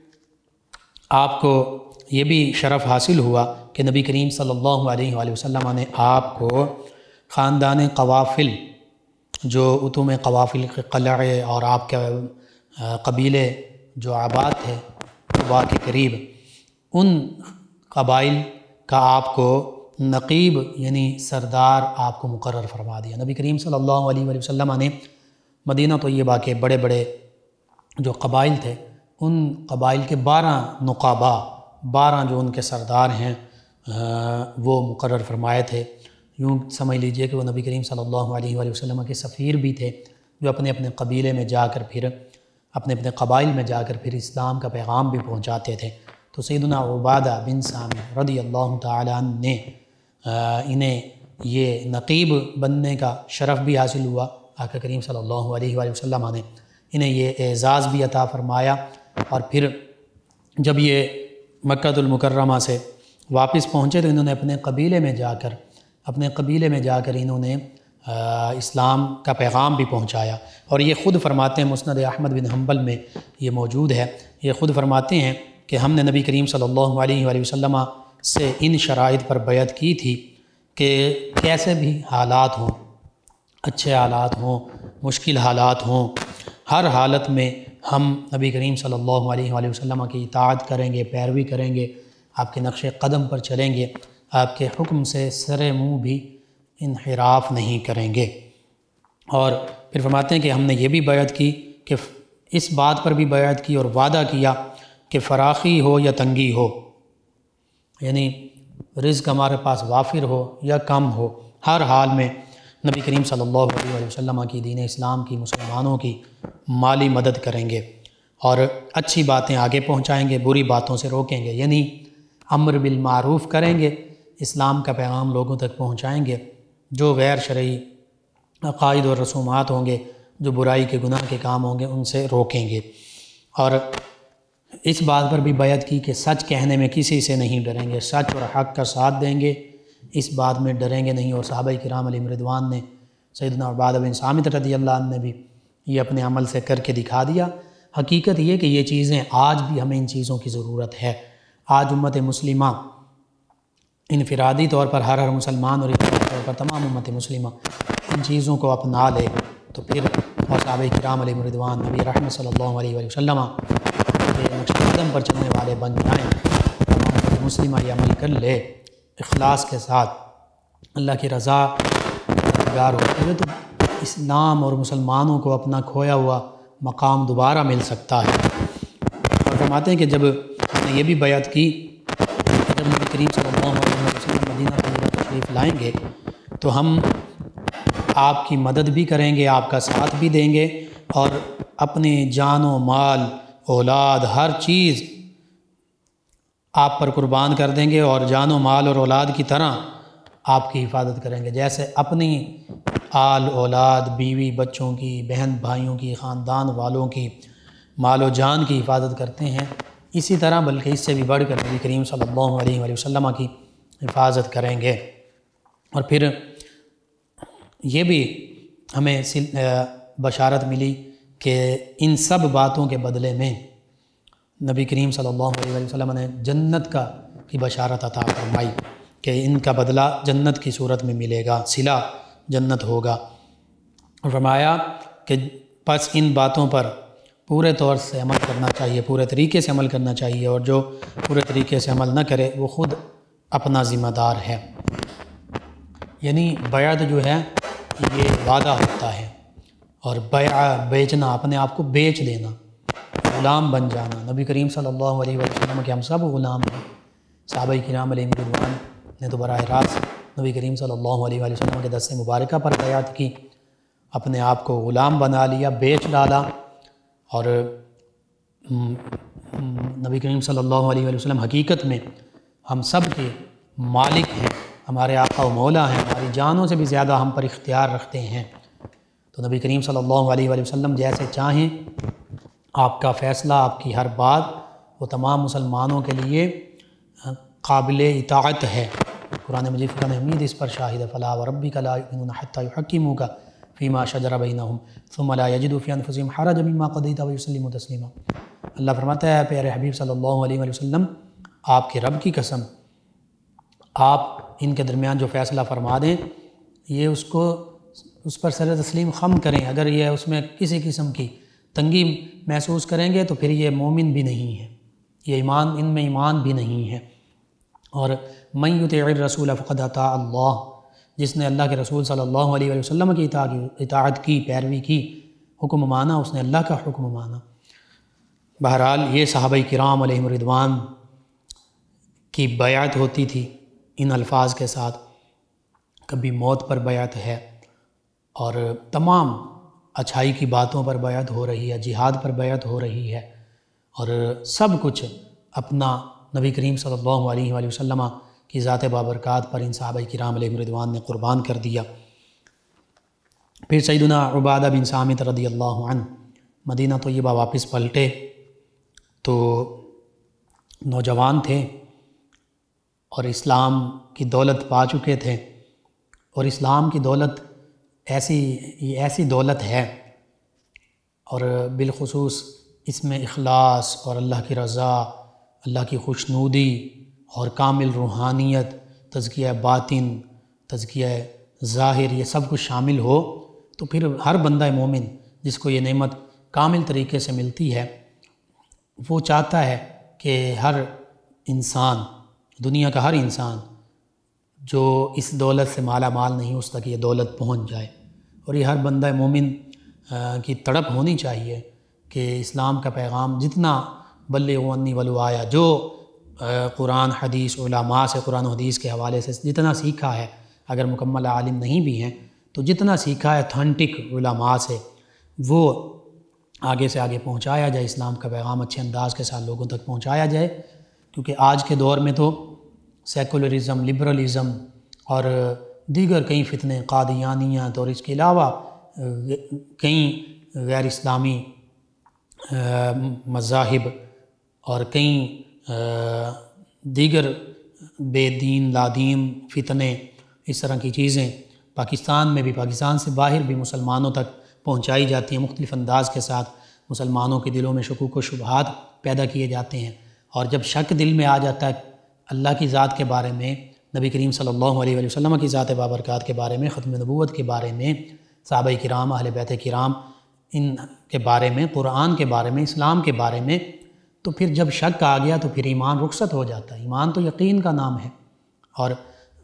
آپ کو یہ بھی شرف حاصل ہوا کہ نبی کریم صلی اللہ علیہ وآلہ وسلم نے آپ کو خاندان قوافل، جو اتوم قوافل کے قلعے اور آپ کے قبیلے جو آباد تھے قباء کے قریب، ان قبائل کا آپ کو نقیب یعنی سردار آپ کو مقرر فرما دیا۔ نبی کریم صلی اللہ علیہ وآلہ وسلم نے مدینہ طیبہ کے بڑے بڑے جو قبائل تھے ان قبائل کے 12 نقابہ، 12 جو ان کے سردار ہیں وہ مقرر فرمائے تھے۔ یوں سمجھ لیجئے کہ وہ نبی کریم صلی اللہ علیہ وآلہ وسلم کے سفیر بھی تھے، جو اپنے اپنے قبیلے میں جا کر پھر اپنے قبائل میں جا کر پھر اسلام کا پیغام بھی پہنچاتے تھے۔ تو سیدنا عبادہ بن صامت رضی اللہ تعالیٰ عنہ نے انہیں یہ نقیب بننے کا شرف بھی حاصل ہوا، آقا کریم صلی اللہ علیہ وآلہ وسلم نے انہیں یہ اعزاز بھی عطا فرمایا۔ اور پھر جب یہ مکہ المکرمہ سے واپس پہنچے تو انہوں نے اپنے قبیلے میں جا کر انہوں نے اسلام کا پیغام بھی پہنچایا۔ اور یہ خود فرماتے ہیں، مسند احمد بن حنبل میں یہ موجود ہے، یہ خود فرماتے ہیں کہ ہم نے نبی کریم صلی اللہ علیہ وآلہ وسلم سے ان شرائط پر بیعت کی تھی کہ کیسے بھی حالات ہوں، اچھے حالات ہوں، مشکل حالات ہوں، ہر حالت میں ہم نبی کریم صلی اللہ علیہ وآلہ وسلم کی اطاعت کریں گے، پیروی کریں گے، آپ کے نقش قدم پر چلیں گے، آپ کے حکم سے سر منہ بھی انحراف نہیں کریں گے۔ اور پھر فرماتے ہیں کہ ہم نے یہ بھی بیعت کی کہ اس بات پر بھی بیعت کی اور وعدہ کیا کہ فراخی ہو یا تنگی ہو، یعنی رزق ہمارے پاس وافر ہو یا کم ہو، ہر حال میں نبی کریم صلی اللہ علیہ وآلہ وسلم کی دین اسلام کی، مسلمانوں کی مالی مدد کریں گے اور اچھی باتیں آگے پہنچائیں گے، بری باتوں سے روکیں گے۔ یعنی امر بالمعروف کریں گے، اسلام کا پیغام لوگوں تک پہنچائیں گے، جو غیر شرعی عقائد اور رسومات ہوں گے، جو برائی کے گناہ کے کام ہوں گے، ان سے روکیں گے۔ اور اس بات پر بھی بیعت کی کہ سچ کہنے میں کسی سے نہیں ڈریں گے، سچ اور حق کا ساتھ دیں گے، اس بات میں ڈریں گے نہیں۔ اور صحابہ کرام علیہم رضوان نے، سیدنا عبادہ بن صامت رضی اللہ عنہ نے بھی یہ اپنے عمل سے کر کے دکھا دیا۔ حقیقت یہ کہ یہ چیزیں آج بھی ہمیں ان چیزوں کی ضرورت ہے۔ آج امت مسلمہ انفرادی طور پر ہر مسلمان اور اجتماعی طور پر تمام امت مسلمہ ان چیزوں کو اپنا لے تو پھر اور صحابہ کرام علیہم رضوان، نبی رحمت صلی اللہ علیہ وسلم کے نقش قدم پر چلنے والے بن جائیں، امت مسلمہ یہ عمل کر لے اخلاص کے ساتھ، اللہ کی رضا گار ہوتے ہوئے، تو اسلام اور مسلمانوں کو اپنا کھویا ہوا مقام دوبارہ مل سکتا ہے۔ اور فرماتے ہیں کہ جب ہم نے یہ بھی بیعت کی کہ جب نبی کریم صلی اللہ علیہ وسلم مدینہ طیبہ تشریف لائیں گے تو ہم آپ کی مدد بھی کریں گے، آپ کا ساتھ بھی دیں گے، اور اپنی جان و مال، اولاد، ہر چیز آپ پر قربان کر دیں گے، اور جان و مال اور اولاد کی طرح آپ کی حفاظت کریں گے۔ جیسے اپنی آل اولاد، بیوی بچوں کی، بہن بھائیوں کی، خاندان والوں کی مال و جان کی حفاظت کرتے ہیں، اسی طرح بلکہ اس سے بھی بڑھ کر نبی کریم صلی اللہ علیہ وسلم کی حفاظت کریں گے۔ اور پھر یہ بھی ہمیں بشارت ملی کہ ان سب باتوں کے بدلے میں نبی کریم صلی اللہ علیہ وسلم نے جنت کی بشارت عطا فرمائی کہ ان کا بدلہ جنت کی صورت میں ملے گا، صلہ جنت ہوگا۔ اور فرمایا کہ پس ان باتوں پر پورے طور سے عمل کرنا چاہیے، پورے طریقے سے عمل کرنا چاہیے، اور جو پورے طریقے سے عمل نہ کرے وہ خود اپنا ذمہ دار ہے۔ یعنی بیعت جو ہے یہ وعدہ ہوتا ہے، اور بیچنا، اپنے آپ کو بیچ دینا، غلام بن جانا۔ نبی کریم صلی اللہ علیہ وسلم کے ہم سب غلام ہیں۔ صحابہ کرام علیہم رضوان نے تو براہ راست نبی کریم صلی اللہ علیہ وسلم کے دست مبارکہ پر بیعت کی، اپنے آپ کو غلام بنا لیا، بیچ ڈالا، اور نبی کریم صلی اللہ علیہ وسلم حقیقت میں ہم سب کے مالک ہیں، ہمارے آقا و مولا ہیں، ہماری جانوں سے بھی زیادہ ہم پر اختیار رکھتے ہیں۔ تو نبی کریم صلی اللہ علیہ وسلم جیسے چاہیں، آپ کا فیصلہ، آپ کی ہر بات وہ تمام مسلمانوں کے لیے قابل اطاعت ہے۔ قرآن مجید فرقان حمید اس پر شاہد ہے، فلا وربک لا یؤمنون حتی یحکموک فیما شجر بینہم ثم لا یجدوا فی انفسہم حرجا مما قضیت ویسلموا تسلیما۔ اللہ فرماتا ہے پیارے حبیب صلی اللہ علیہ وسلم، آپ کے رب کی قسم، آپ ان کے درمیان جو فیصلہ فرما دیں، یہ اس پر سر تسلیم خم کریں۔ اگر یہ اس میں کسی قسم کی تنگی محسوس کریں گے تو پھر یہ مومن بھی نہیں ہے، یہ ان میں ایمان بھی نہیں ہے۔ اور من یطع الرسول فقد اطاع اللہ، جس نے اللہ کے رسول صلی اللہ علیہ وسلم کی اطاعت کی، پیروی کی، حکم مانا، اس نے اللہ کا حکم مانا۔ بہرحال یہ صحابہ کرام علیہم رضوان کی بیعت ہوتی تھی ان الفاظ کے ساتھ، کبھی موت پر بیعت ہے، اور تمام اچھائی کی باتوں پر بیعت ہو رہی ہے، جہاد پر بیعت ہو رہی ہے، اور سب کچھ اپنا نبی کریم صلی اللہ علیہ وسلم کی ذات بابرکات پر ان صحابہ کرام علیہم رضوان نے قربان کر دیا۔ پھر سیدنا عبادہ بن صامت رضی اللہ عنہ مدینہ طیبہ واپس پلٹے تو نوجوان تھے اور اسلام کی دولت پا چکے تھے، اور اسلام کی دولت ایسی دولت ہے، اور بالخصوص اس میں اخلاص اور اللہ کی رضا، اللہ کی خوشنودی اور کامل روحانیت، تزکیہ باطن، تزکیہ ظاہر، یہ سب کچھ شامل ہو تو پھر ہر بندہ مومن جس کو یہ نعمت کامل طریقے سے ملتی ہے، وہ چاہتا ہے کہ ہر انسان، دنیا کا ہر انسان جو اس دولت سے مالا مال نہیں، اس تک یہ دولت پہنچ جائے۔ اور یہ ہر بندہ مومن کی تڑپ ہونی چاہیے کہ اسلام کا پیغام جتنا بلغوا انی ولو آیا، جو قرآن حدیث علماء سے، قرآن و حدیث کے حوالے سے جتنا سیکھا ہے، اگر مکمل عالم نہیں بھی ہیں تو جتنا سیکھا ہے اتھینٹک علماء سے، وہ آگے سے آگے پہنچایا جائے، اسلام کا پیغام اچھے انداز کے ساتھ لوگوں تک پہنچایا جائے، کیونکہ آج کے دور میں تو سیکولرزم، لبرلزم اور دیگر کئی فتنے، قادیانیت اور اس کے علاوہ کئی غیر اسلامی مذاہب اور کئی دیگر بے دین لادین فتنے، اس طرح کی چیزیں پاکستان میں بھی، پاکستان سے باہر بھی مسلمانوں تک پہنچائی جاتی ہیں، مختلف انداز کے ساتھ مسلمانوں کے دلوں میں شکوک و شبہات پیدا کیے جاتے ہیں۔ اور جب شک دل میں آ جاتا ہے اللہ کی ذات کے بارے میں، نبی کریم صلی اللہ علیہ وآلہ وسلم کی ذات بابرکات کے بارے میں، ختم نبوت کے بارے میں، صحابہ کرام، اہل بیت کرام، ان کے بارے میں، قرآن کے بارے میں، اسلام کے بارے میں، تو پھر جب شک آ گیا تو پھر ایمان رخصت ہو جاتا ہے۔ ایمان تو یقین کا نام ہے، اور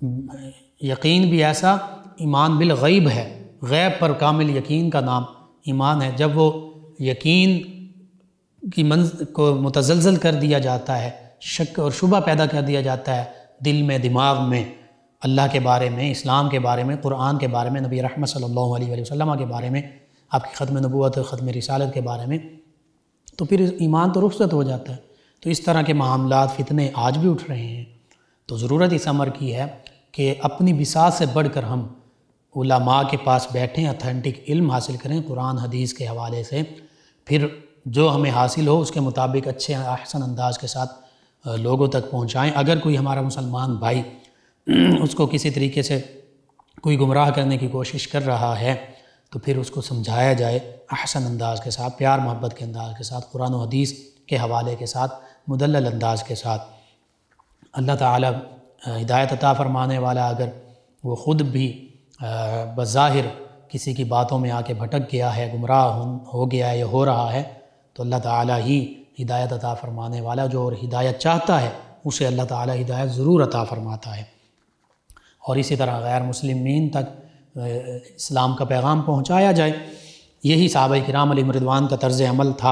یقین بھی ایسا ایمان بالغیب ہے، غیب پر کامل یقین کا نام ایمان ہے۔ جب وہ یقین کی کو متزلزل کر دیا جاتا ہے، شک اور شبہ پیدا کر دیا جاتا ہے دل میں، دماغ میں، اللہ کے بارے میں، اسلام کے بارے میں، قرآن کے بارے میں، نبی رحمت صلی اللہ علیہ وآلہ وسلم کے بارے میں، آپ کی ختم نبوت، ختم رسالت کے بارے میں، تو پھر ایمان تو رخصت ہو جاتا ہے۔ تو اس طرح کے معاملات، فتنے آج بھی اٹھ رہے ہیں۔ تو ضرورت اس امر کی ہے کہ اپنی بساط سے بڑھ کر ہم علماء کے پاس بیٹھیں، اتھینٹک علم حاصل کریں قرآن حدیث کے حوالے سے، پھر جو ہمیں حاصل ہو اس کے مطابق اچھے احسن انداز کے ساتھ لوگوں تک پہنچائیں۔ اگر کوئی ہمارا مسلمان بھائی اس کو کسی طریقے سے کوئی گمراہ کرنے کی کوشش کر رہا ہے تو پھر اس کو سمجھایا جائے احسن انداز کے ساتھ، پیار محبت کے انداز کے ساتھ، قرآن و حدیث کے حوالے کے ساتھ، مدلل انداز کے ساتھ۔ اللہ تعالیٰ ہدایت عطا فرمانے والا، اگر وہ خود بھی بظاہر کسی کی باتوں میں آ کے بھٹک گیا ہے، گمراہ ہو گیا ہے یا ہو رہا ہے، تو اللہ تعالیٰ ہی ہدایت عطا فرمانے والا، جو اور ہدایت چاہتا ہے اسے اللہ تعالیٰ ہدایت ضرور عطا فرماتا ہے۔ اور اسی طرح غیر مسلمین تک اسلام کا پیغام پہنچایا جائے۔ یہی صحابہ کرام علیہم رضوان کا طرز عمل تھا۔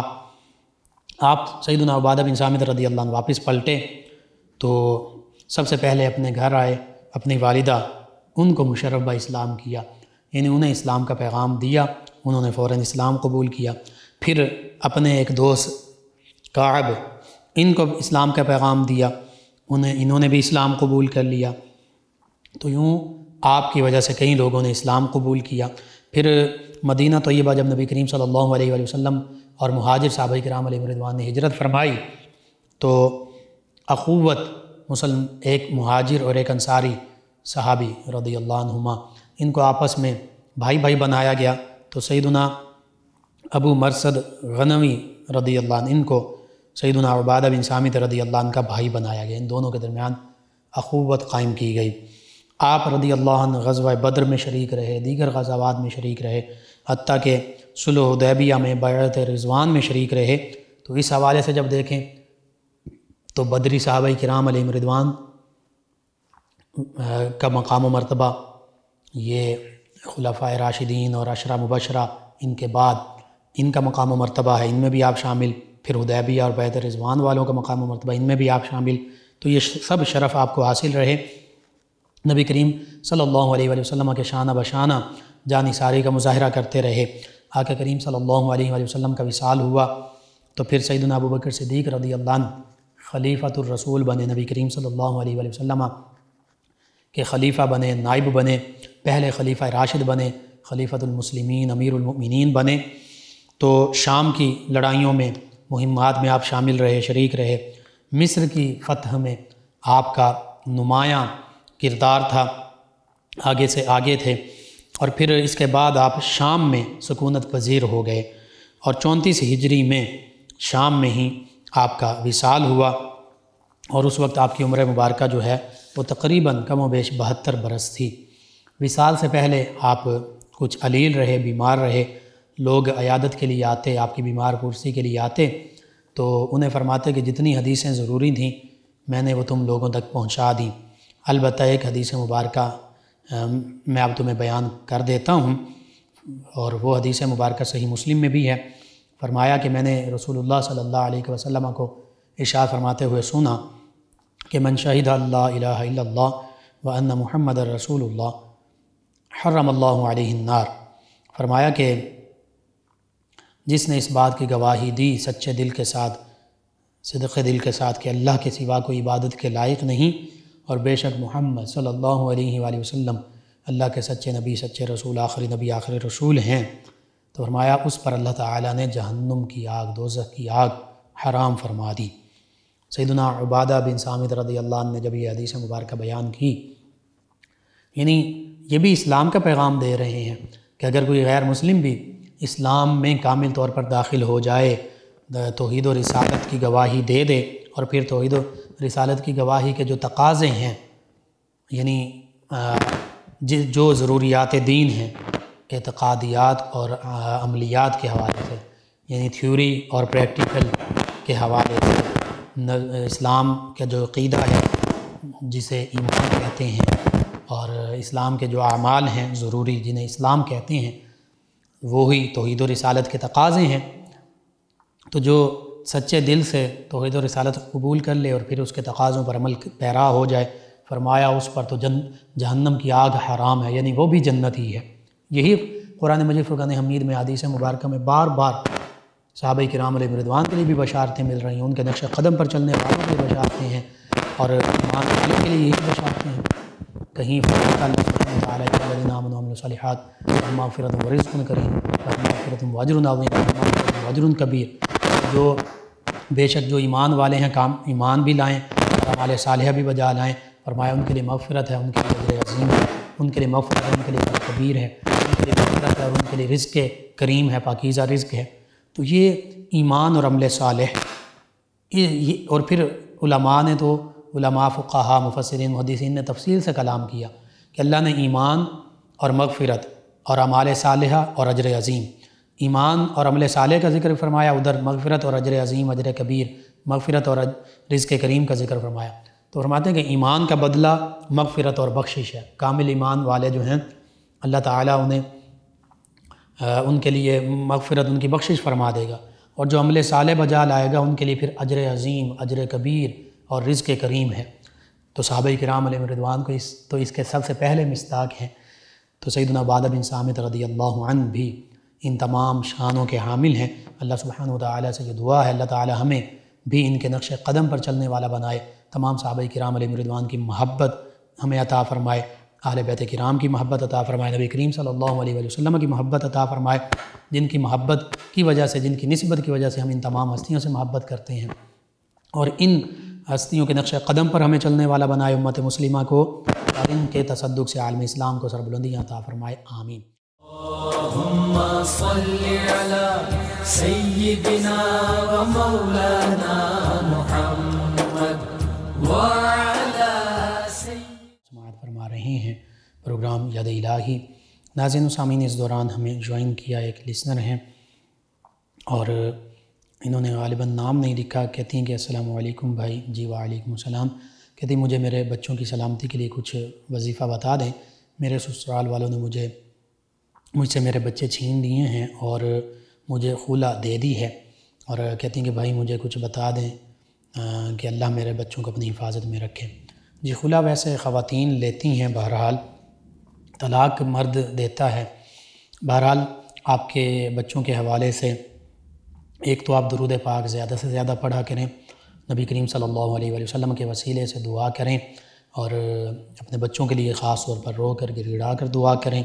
آپ سیدنا عبادہ بن صامت رضی اللہ عنہ واپس پلٹے تو سب سے پہلے اپنے گھر آئے، اپنی والدہ ان کو مشرف با اسلام کیا، یعنی انہیں اسلام کا پیغام دیا، انہوں نے فوراً اسلام قبول کیا۔ پھر اپنے ایک دوست کعب، ان کو اسلام کا پیغام دیا، انہوں نے بھی اسلام قبول کر لیا۔ تو یوں آپ کی وجہ سے کئی لوگوں نے اسلام قبول کیا۔ پھر مدینہ طیبہ جب نبی کریم صلی اللہ علیہ وآلہ وسلم اور مہاجر صحابہ کرام علیہ رضوان نے ہجرت فرمائی تو اخوت ایک مہاجر اور ایک انصاری صحابی رضی اللہ عنہما، ان کو آپس میں بھائی بھائی بنایا گیا۔ تو سیدنا ابو مرثد غنوی رضی اللہ عنہ، ان کو سیدنا عبادہ بن صامت رضی اللہ عنہ کا بھائی بنایا گیا۔ ان دونوں کے درمیان اخوت قائم کی گئی۔ آپ رضی اللہ عنہ غزوہ بدر میں شریک رہے، دیگر غزوات میں شریک رہے، حتیٰ کہ صلح حدیبیہ میں، بیعت رضوان میں شریک رہے۔ تو اس حوالے سے جب دیکھیں تو بدری صحابہ کرام علیہم رضوان کا مقام و مرتبہ، یہ خلفائے راشدین اور عشرہ مبشرہ ان کے بعد ان کا مقام و مرتبہ ہے، ان میں بھی آپ شامل۔ پھر حدیبیہ اور بیعت رضوان والوں کا مقام و مرتبہ، ان میں بھی آپ شامل۔ تو یہ سب شرف آپ کو حاصل رہے۔ نبی کریم صلی اللہ علیہ وآلہ وسلم کے شانہ بشانہ جانثاری کا مظاہرہ کرتے رہے۔ آقا کریم صلی اللہ علیہ وآلہ وسلم کا وصال ہوا تو پھر سیدنا ابوبکر صدیق رضی اللہ عنہ خلیفۃ الرسول بنے، نبی کریم صلی اللہ علیہ وآلہ وسلم کے خلیفہ بنے، نائب بنے، پہلے خلیفہ راشد بنے، خلیفۃ المسلمین، امیر المؤمنین بنے۔ تو شام کی لڑائیوں میں، مہمات میں آپ شامل رہے، شریک رہے۔ مصر کی فتح میں آپ کا نمایاں کردار تھا، آگے سے آگے تھے۔ اور پھر اس کے بعد آپ شام میں سکونت پذیر ہو گئے، اور 34 ہجری میں شام میں ہی آپ کا وصال ہوا، اور اس وقت آپ کی عمر مبارکہ جو ہے وہ تقریباً کم و بیش 72 برس تھی۔ وصال سے پہلے آپ کچھ علیل رہے، بیمار رہے، لوگ عیادت کے لیے آتے، آپ کی بیمار پرسی کے لیے آتے تو انہیں فرماتے کہ جتنی حدیثیں ضروری تھیں میں نے وہ تم لوگوں تک پہنچا دیں۔ البتہ ایک حدیث مبارکہ میں اب تمہیں بیان کر دیتا ہوں، اور وہ حدیث مبارکہ صحیح مسلم میں بھی ہے۔ فرمایا کہ میں نے رسول اللہ صلی اللہ علیہ وسلم کو ارشاد فرماتے ہوئے سنا کہ من شہد اللہ الہ الا اللہ وان محمد رسول اللہ حرم اللہ علیہ النار۔ فرمایا کہ جس نے اس بات کی گواہی دی سچے دل کے ساتھ، صدق دل کے ساتھ کہ اللہ کے سوا کوئی عبادت کے لائق نہیں، اور بے شک محمد صلی اللہ علیہ وآلہ وسلم اللہ کے سچے نبی، سچے رسول، آخری نبی، آخری رسول ہیں، تو فرمایا اس پر اللہ تعالیٰ نے جہنم کی آگ، دوزخ کی آگ حرام فرما دی۔ سیدنا عبادہ بن صامت رضی اللہ عنہ نے جب یہ حدیث مبارکہ بیان کی، یعنی یہ بھی اسلام کا پیغام دے رہے ہیں کہ اگر کوئی غیر مسلم بھی اسلام میں کامل طور پر داخل ہو جائے، توحید و رسالت کی گواہی دے دے، اور پھر توحید و رسالت کی گواہی کے جو تقاضے ہیں، یعنی جو ضروریات دین ہیں، اعتقادیات اور عملیات کے حوالے سے، یعنی تھیوری اور پریکٹیکل کے حوالے سے، اسلام کا جو عقیدہ ہے جسے ایمان کہتے ہیں، اور اسلام کے جو اعمال ہیں ضروری جنہیں اسلام کہتے ہیں، وہی توحید و رسالت کے تقاضے ہیں۔ تو جو سچے دل سے توحید و رسالت قبول کر لے اور پھر اس کے تقاضوں پر عمل پیرا ہو جائے، فرمایا اس پر تو جہنم کی آگ حرام ہے، یعنی وہ بھی جنتی ہے۔ یہی قرآن مجید فرقان حمید میں حدیث مبارکہ میں بار بار صحابہ کرام علیہ رضوان کے لیے بھی بشارتیں مل رہی ہیں، ان کے نقش قدم پر چلنے والوں کے لیے بشارتیں ہیں، اور ایمان والوں کے لیے یہی بشارتیں ہیں۔ کہیں اللہ تعالیٰ الذین آمنوا وعملوا الصالحات مغفرۃ ورزق کریم مغفرۃ واجر عظیم واجر کبیر، جو بے شک جو ایمان والے ہیں، ایمان بھی لائیں اور اعمال صالحہ بھی بجا لائیں، فرمایا ان کے لیے مغفرت ہے، ان کے لیے اجر عظیم ہے، ان کے لیے مغفرت ہے، ان کے لیے اجر کبیر ہے، ان کے لیے مغفرت ہے، اور ان کے لیے رزق کریم ہے، پاکیزہ رزق ہے۔ تو یہ ایمان اور عمل صالح، اور پھر علماء نے تو علماء، فقہاء، مفسرین، محدثین نے تفصیل سے کلام کیا کہ اللہ نے ایمان اور مغفرت اور اعمال صالحہ اور اجر عظیم، ایمان اور عمل صالح کا ذکر فرمایا، ادھر مغفرت اور اجر عظیم، اجر کبیر، مغفرت اور رزق کریم کا ذکر فرمایا۔ تو فرماتے ہیں کہ ایمان کا بدلہ مغفرت اور بخشش ہے۔ کامل ایمان والے جو ہیں اللہ تعالیٰ انہیں ان کے لیے مغفرت، ان کی بخشش فرما دے گا، اور جو عمل صالح بجا لائے گا ان کے لیے پھر اجر عظیم، اجر کبیر اور رزق کریم ہے۔ تو صحابہ کرام علیہ رضوان کو اس کے سب سے پہلے مصداق ہیں۔ تو سیدنا عبادہ بن صامت رضی اللہ عنہ بھی ان تمام شانوں کے حامل ہیں۔ اللہ سبحانہ و تعالیٰ سے یہ دعا ہے، اللہ تعالیٰ ہمیں بھی ان کے نقش قدم پر چلنے والا بنائے، تمام صحابہ کرام علیہ رضوان کی محبت ہمیں عطا فرمائے، اہل بیت کرام کی محبت عطا فرمائے، نبی کریم صلی اللہ علیہ وآلہ وسلم کی محبت عطا فرمائے، جن کی محبت کی وجہ سے، جن کی نسبت کی وجہ سے ہم ان تمام ہستیوں سے محبت کرتے ہیں، اور ان ہستیوں کے نقش قدم پر ہمیں چلنے والا بنائے امت مسلمہ کو، اور ان کے تصدق سے عالم اسلام کو سربلندیاں عطا فرمائے، آمین۔ اللہم صلی علی سیدنا و مولانا محمد وعلی سماعت فرما رہے ہیں پروگرام یاد الہی۔ ناظرین و سامعین، اس دوران ہمیں جوائن کیا ایک لسنر ہیں، اور انہوں نے غالباً نام نہیں لکھا، کہتی ہیں کہ السلام علیکم بھائی۔ جی وعلیکم السلام۔ کہتی ہیں مجھے میرے بچوں کی سلامتی کے لیے کچھ وظیفہ بتا دیں، میرے سسرال والوں نے مجھ سے میرے بچے چھین لیے ہیں اور مجھے خلا دے دی ہے، اور کہتی ہیں کہ بھائی مجھے کچھ بتا دیں کہ اللہ میرے بچوں کو اپنی حفاظت میں رکھے۔ جی خلا ویسے خواتین لیتی ہیں، بہرحال طلاق مرد دیتا ہے۔ بہرحال آپ کے بچوں کے حوالے سے ایک تو آپ درود پاک زیادہ سے زیادہ پڑھا کریں، نبی کریم صلی اللہ علیہ وآلہ وسلم کے وسیلے سے دعا کریں، اور اپنے بچوں کے لیے خاص طور پر رو کر گڑ گڑا کر دعا کریں۔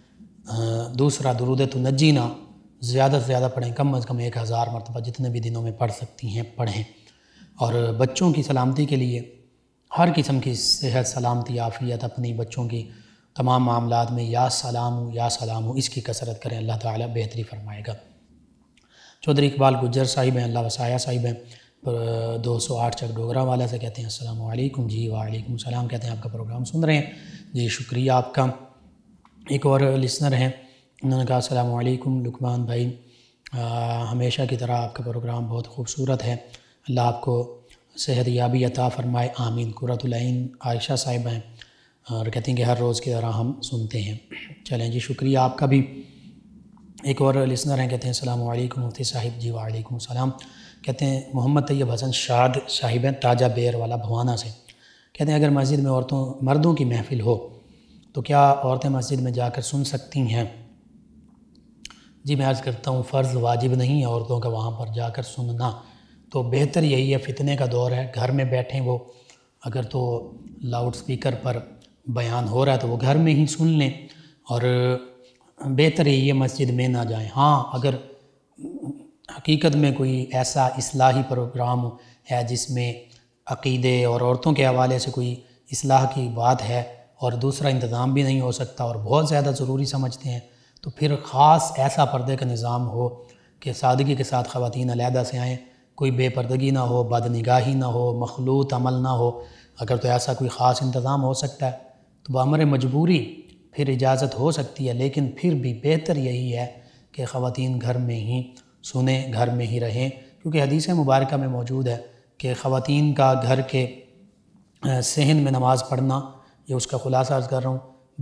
دوسرا درود تنجینا زیادہ سے زیادہ پڑھیں، کم از کم 1000 مرتبہ جتنے بھی دنوں میں پڑھ سکتی ہیں پڑھیں، اور بچوں کی سلامتی کے لیے ہر قسم کی صحت، سلامتی، عافیت، اپنی بچوں کی تمام معاملات میں یا سلام ہو اس کی کثرت کریں، اللہ تعالیٰ بہتری فرمائے گا۔ چودھری اقبال گجر صاحب ہیں، اللہ وسایہ صاحب ہیں، 208 چک ڈوگرا والا سے، کہتے ہیں السلام علیکم۔ جی وعلیکم السلام۔ کہتے ہیں آپ کا پروگرام سن رہے ہیں، جی شکریہ آپ کا۔ ایک اور لسنر ہیں، انہوں نے کہا السلام علیکم لقمان بھائی، ہمیشہ کی طرح آپ کا پروگرام بہت خوبصورت ہے، اللہ آپ کو صحت یابی عطا فرمائے، آمین۔ قرۃ العین عائشہ صاحب ہیں، اور کہتے ہیں کہ ہر روز کی طرح ہم سنتے ہیں۔ چلیں جی شکریہ آپ کا بھی۔ ایک اور لسنر ہیں، کہتے ہیں السلام علیکم مفتی صاحب۔ جی وعلیکم السلام۔ کہتے ہیں محمد طیب حسن شاد صاحب ہیں، تاجہ بیر والا بھوانا سے، کہتے ہیں اگر مسجد میں مردوں کی محفل ہو تو کیا عورتیں مسجد میں جا کر سن سکتی ہیں؟ جی میں عرض کرتا ہوں فرض واجب نہیں ہے عورتوں کا وہاں پر جا کر سننا، تو بہتر یہی ہے، فتنے کا دور ہے، گھر میں بیٹھیں وہ، اگر تو لاؤڈ سپیکر پر بیان ہو رہا ہے تو وہ گھر میں ہی سن لیں، اور بہتر یہی ہے مسجد میں نہ جائیں۔ ہاں اگر حقیقت میں کوئی ایسا اصلاحی پروگرام ہے جس میں عقیدے اور عورتوں کے حوالے سے کوئی اصلاح کی بات ہے اور دوسرا انتظام بھی نہیں ہو سکتا اور بہت زیادہ ضروری سمجھتے ہیں، تو پھر خاص ایسا پردے کا نظام ہو کہ سادگی کے ساتھ خواتین علیحدہ سے آئیں، کوئی بے پردگی نہ ہو، بد نگاہی نہ ہو، مخلوط عمل نہ ہو۔ اگر تو ایسا کوئی خاص انتظام ہو سکتا ہے تو بامر مجبوری پھر اجازت ہو سکتی ہے، لیکن پھر بھی بہتر یہی ہے کہ خواتین گھر میں ہی سنیں، گھر میں ہی رہیں، کیونکہ حدیث مبارکہ میں موجود ہے کہ خواتین کا گھر کے صحن میں نماز پڑھنا، یہ اس کا خلاصہ عرض کر رہا ہوں،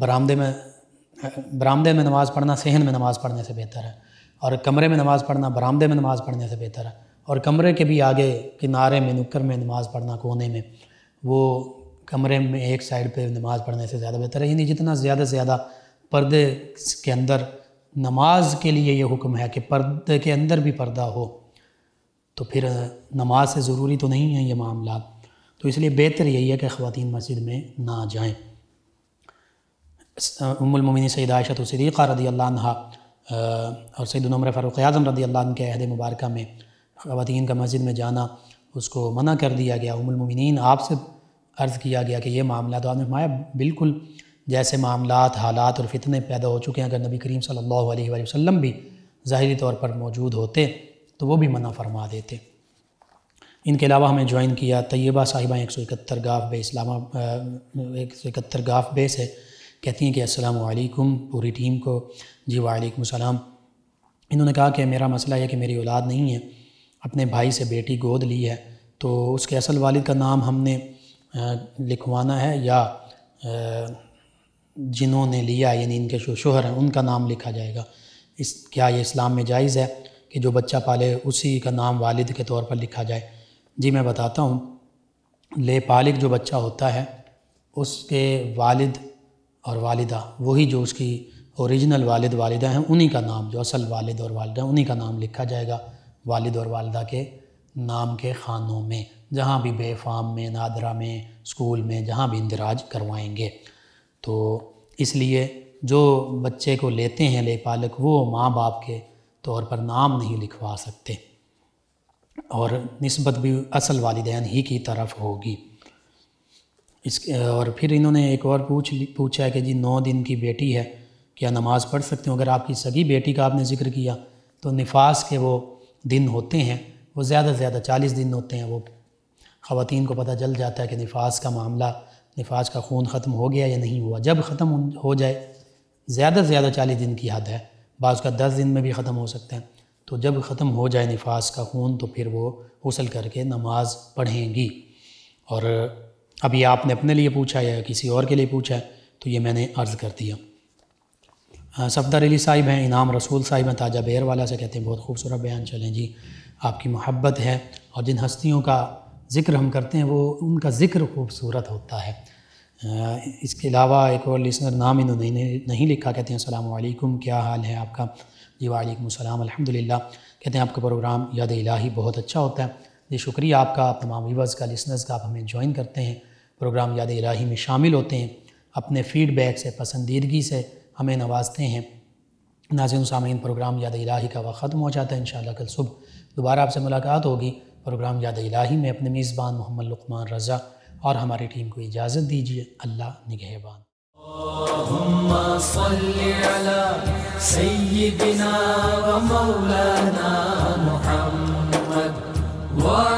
برآمدے میں نماز پڑھنا صحن میں نماز پڑھنے سے بہتر ہے، اور کمرے میں نماز پڑھنا برآمدے میں نماز پڑھنے سے بہتر ہے، اور کمرے کے بھی آگے کنارے میں نکر میں نماز پڑھنا کونے میں، وہ کمرے میں ایک سائڈ پہ نماز پڑھنے سے زیادہ بہتر ہے۔ یعنی جتنا زیادہ سے زیادہ پردے کے اندر، نماز کے لیے یہ حکم ہے کہ پردے کے اندر بھی پردہ ہو، تو پھر نماز سے ضروری تو نہیں ہیں یہ معاملات، تو اس لیے بہتر یہی ہے کہ خواتین مسجد میں نہ جائیں۔ ام المومنین سیدہ عائشہ صدیقہ رضی اللہ عنہ اور سیدنا عمر فاروق اعظم رضی اللہ عنہ کے عہد مبارکہ میں خواتین کا مسجد میں جانا اس کو منع کر دیا گیا۔ ام المومنین آپ سے عرض کیا گیا کہ یہ معاملات، آپ نے فرمایا بالکل جیسے معاملات، حالات اور فتنے پیدا ہو چکے ہیں، اگر نبی کریم صلی اللہ علیہ وآلہ وسلم بھی ظاہری طور پر موجود ہوتے تو وہ بھی منع فرما دیتے۔ ان کے علاوہ ہمیں جوائن کیا طیبہ صاحبہ 171 گاف بے 171 گاف بے سے، کہتی ہیں کہ السلام علیکم پوری ٹیم کو۔ جی وعلیکم السلام۔ انہوں نے کہا کہ میرا مسئلہ ہے کہ میری اولاد نہیں ہے، اپنے بھائی سے بیٹی گود لی ہے، تو اس کے اصل والد کا نام ہم نے لکھوانا ہے یا جنہوں نے لیا یعنی ان کے شوہر ہیں ان کا نام لکھا جائے گا؟ کیا یہ اسلام میں جائز ہے کہ جو بچہ پالے اسی کا نام والد کے طور پر لکھا جائے؟ جی میں بتاتا ہوں، لے پالک جو بچہ ہوتا ہے اس کے والد اور والدہ، وہی جو اس کی اوریجنل والد والدہ ہیں، انہی کا نام، جو اصل والد اور والدہ انہی کا نام لکھا جائے گا والد اور والدہ کے نام کے خانوں میں، جہاں بھی بے فام میں، نادرہ میں، اسکول میں، جہاں بھی اندراج کروائیں گے۔ تو اس لیے جو بچے کو لیتے ہیں لے پالک، وہ ماں باپ کے طور پر نام نہیں لکھوا سکتے، اور نسبت بھی اصل والدین ہی کی طرف ہوگی۔ اور پھر انہوں نے ایک اور پوچھا ہے کہ جی 9 دن کی بیٹی ہے، کیا نماز پڑھ سکتے ہوں؟ اگر آپ کی سگی بیٹی کا آپ نے ذکر کیا تو نفاس کے وہ دن ہوتے ہیں، وہ زیادہ سے زیادہ 40 دن ہوتے ہیں، وہ خواتین کو پتہ چل جاتا ہے کہ نفاس کا معاملہ، نفاس کا خون ختم ہو گیا یا نہیں ہوا۔ جب ختم ہو جائے، زیادہ سے زیادہ 40 دن کی حد ہے، بعض کا 10 دن میں بھی ختم ہو سکتے ہیں، تو جب ختم ہو جائے نفاس کا خون تو پھر وہ غسل کر کے نماز پڑھیں گی۔ اور ابھی آپ نے اپنے لیے پوچھا یا کسی اور کے لیے پوچھا ہے تو یہ میں نے عرض کر دیا۔ صفدر علی صاحب ہیں، انعام رسول صاحب ہیں تاجہ بیر والا سے، کہتے ہیں بہت خوبصورت بیان، چلیں جی آپ کی محبت ہے، اور جن ہستیوں کا ذکر ہم کرتے ہیں وہ ان کا ذکر خوبصورت ہوتا ہے۔ اس کے علاوہ ایک اور لسنر، نام انہوں نے نہیں لکھا، کہتے ہیں السلام علیکم، کیا حال ہے آپ کا؟ جی وعلیکم السلام الحمدللہ۔ کہتے ہیں آپ کا پروگرام یاد الہی بہت اچھا ہوتا ہے۔ جی شکریہ آپ کا، تمام ویورز کا، لسنرز کا، آپ ہمیں جوائن کرتے ہیں، پروگرام یاد الہی میں شامل ہوتے ہیں، اپنے فیڈ بیک سے، پسندیدگی سے ہمیں نوازتے ہیں۔ ناظرین سامعین، پروگرام یاد الہی کا وقت ختم ہو جاتا ہے، انشاءاللہ کل صبح دوبارہ آپ سے ملاقات ہوگی پروگرام یاد الہی میں۔ اپنے میزبان محمد لقمان رضا اور ہماری ٹیم کو اجازت دیجیے، اللہ نگہبان۔ اللہم صلی علی سیدنا و مولانا محمد